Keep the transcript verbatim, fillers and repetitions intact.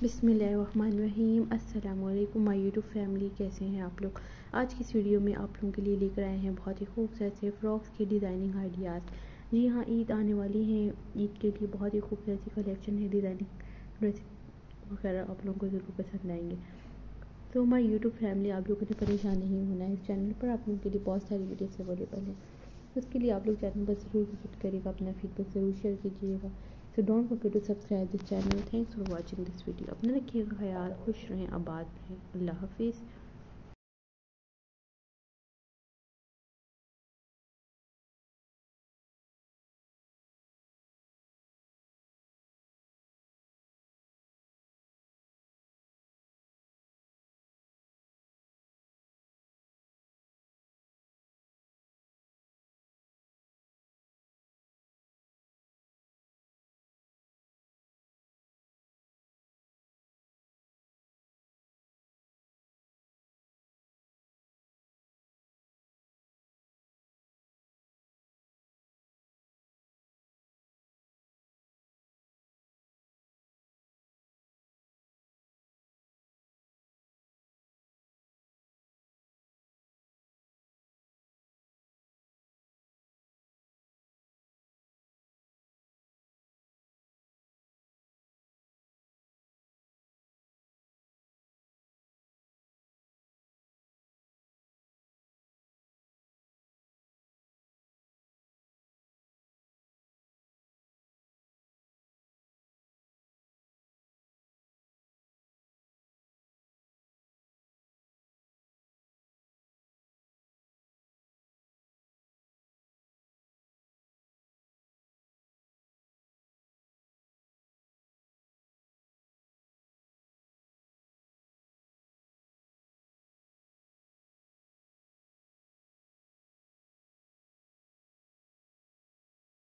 बिस्मिल्लाहिर्रहमानिर्रहीम। अस्सलामुअलैकुम my YouTube family, कैसे हैं आप लोग। आज की इस वीडियो में आप लोगों के लिए लेकर आए हैं बहुत ही खूबसूरत से फ्रॉक्स के डिज़ाइनिंग आइडियाज़। जी हाँ, ईद आने वाली है, ईद के लिए बहुत ही खूबसूरत सी कलेक्शन है। डिज़ाइनिंग ड्रेस वगैरह आप लोगों को ज़रूर पसंद आएंगे। तो माय यूट्यूब फैमिली, आप लोगों ने परेशान नहीं होना है। इस चैनल पर आप लोगों के लिए बहुत सारी वीडियोस अवेलेबल हैं। उसके लिए आप लोग चैनल पर ज़रूर विजिट करिएगा, अपना फीडबैक ज़रूर शेयर कीजिएगा। So don't forget to subscribe this channel. Thanks for watching this video. अपना रखिएगा ख्याल, खुश रहें, आबाद रहें। अल्लाह हाफिज़।